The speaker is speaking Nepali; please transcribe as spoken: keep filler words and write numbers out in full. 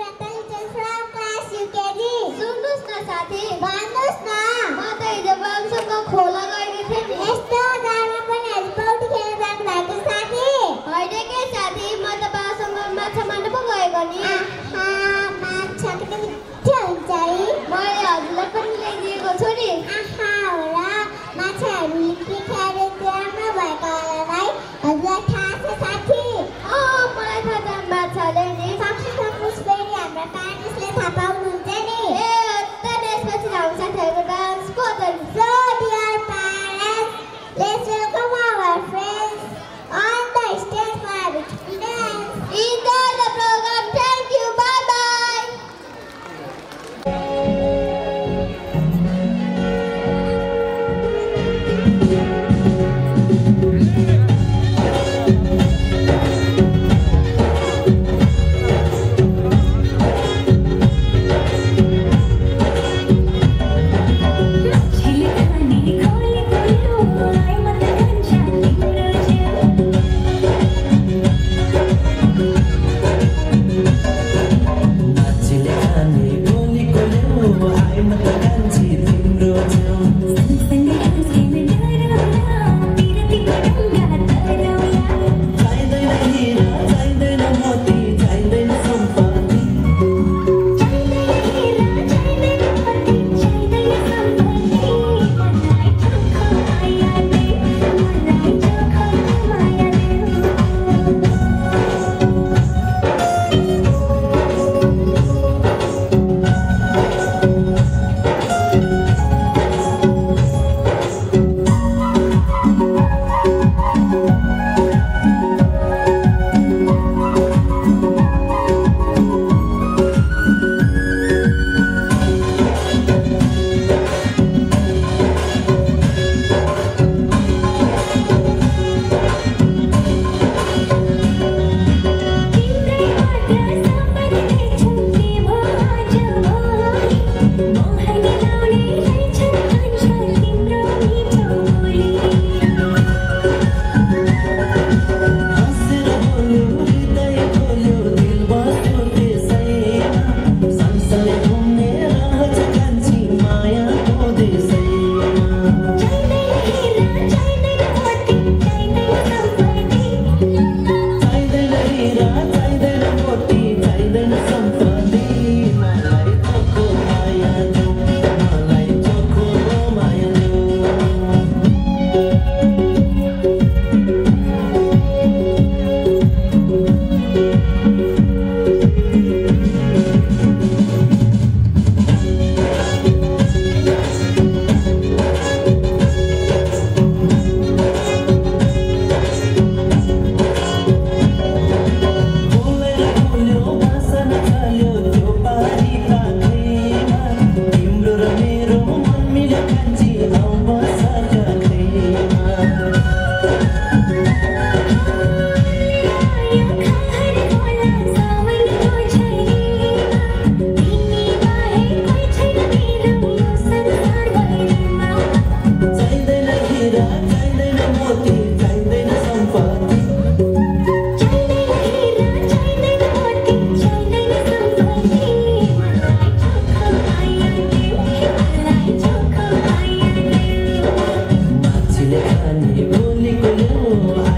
Pratalitan from class U K G. सुन्नुस् न साथी, भन्नुस् न म त हिजो बाबुसँग खोला गएको थिएँ नि। यस्तो जाडोमा पनि आज पौडी खेल्न जानु भएको साथी? होइन के साथी, म त बाबुसँग माछा मार्न पो गएको नि। आहा, माछा त मिठो हुन्छ है। मैले हजुरलाई पनि ल्याइदिएको छु नि। आहा, हो र माछाहरू के खाएर तयार नभएको होला है? हजुरलाई थाहा छ साथी? अँ, मलाई थाहा छ माछाले नि। सक्छु सक्नुहोस् फेरि हाम्रा प्यारेन्ट्सले थाहा पाउनुहुन्छ नि। ए त यसपछि हाम्रो साथीहरूको डान्स को त So dear parents, let's welcome our friends on the stage for a beautiful dance. Enjoy the program. Thank you. Bye bye. Bolingo